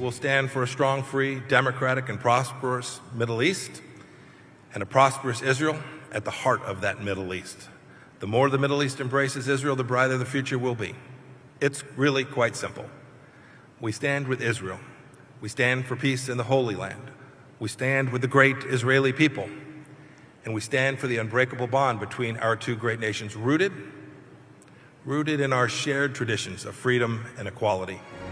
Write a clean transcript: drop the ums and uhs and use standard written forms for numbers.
will stand for a strong, free, democratic, and prosperous Middle East, and a prosperous Israel at the heart of that Middle East. The more the Middle East embraces Israel, the brighter the future will be. It's really quite simple. We stand with Israel. We stand for peace in the Holy Land. We stand with the great Israeli people. And we stand for the unbreakable bond between our two great nations, rooted in our shared traditions of freedom and equality.